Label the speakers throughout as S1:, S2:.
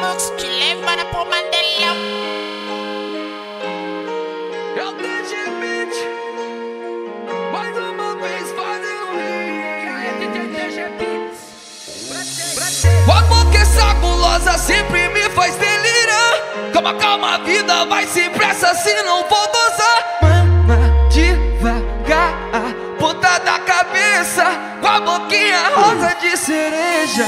S1: Lux te leva pro Mandelão.
S2: É o DJ Beat, mais uma vez fazendo o amor que essa gulosa sempre me faz delirar. Calma, calma, a vida vai sem pressa, se não vou gozar. Mama, devagar, ponta da cabeça, com a boquinha rosa de cereja.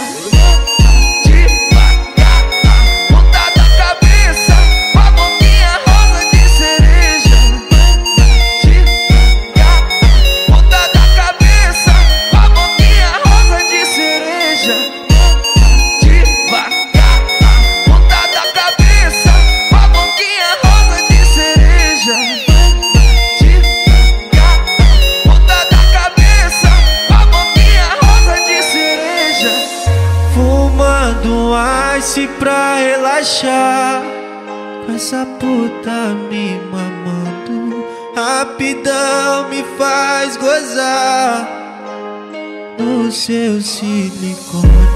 S3: Ice pra relaxar, com essa puta me mamando, rapidão me faz gozar no seu silicone.